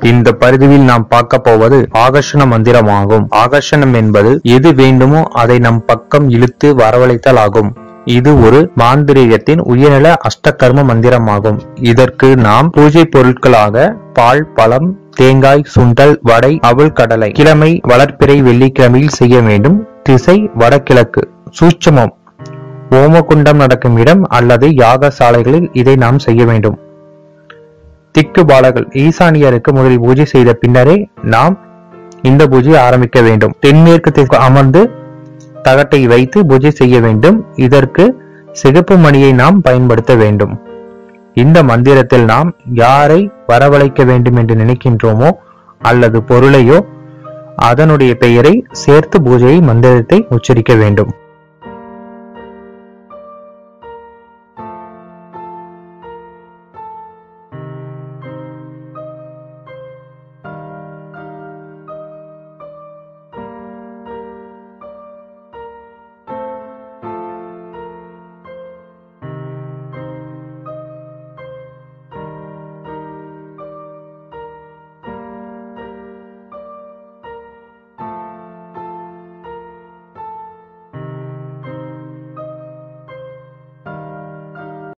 இந்த பரிதியில் நாம் பார்க்க போவது ஆகர்ஷண மந்திரமாகும். ஆகர்ஷணம் என்பது எது வேண்டுமோ அதை நம் பக்கம் இழுத்து வரவழைத்தல் ஆகும். இது ஒரு மாந்திரீகத்தின் உயர்நில அஷ்டகர்ம மந்திரமாகும். இதற்கு நாம் பூஜை பொருட்களாக பால், பழம், தேங்காய், சுண்டல், வடை, அவல், கடலை. கிழமை வளர்ப்பிறை வெள்ளிக்கிழமையில் செய்ய வேண்டும். திசை வடகிழக்கு. சூட்சமம் ஓமகுண்டம் நடக்கும் இடம் அல்லது யாகசாலைகளில் இதை நாம் செய்ய வேண்டும். திக்கு பாலர்கள் ஈசானியருக்கு முதலில் பூஜை செய்த பின்னரே நாம் இந்த பூஜையை ஆரம்பிக்க வேண்டும். தென்மேற்கு திசை அமர்ந்து தகட்டை வைத்து பூஜை செய்ய வேண்டும். இதற்கு சிகப்பு மணியை நாம் பயன்படுத்த வேண்டும். இந்த மந்திரத்தில் நாம் யாரை வரவழைக்க வேண்டும் என்று நினைக்கின்றோமோ அல்லது பொருளையோ அதனுடைய பெயரை சேர்த்து பூஜையை மந்திரத்தை உச்சரிக்க வேண்டும்.